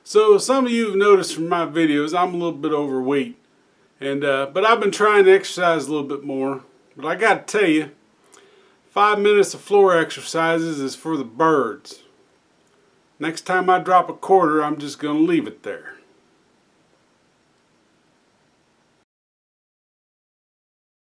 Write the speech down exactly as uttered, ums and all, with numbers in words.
So some of you have noticed from my videos I'm a little bit overweight, and uh, but I've been trying to exercise a little bit more. But I got to tell you, five minutes of floor exercises is for the birds. Next time I drop a quarter, I'm just going to leave it there.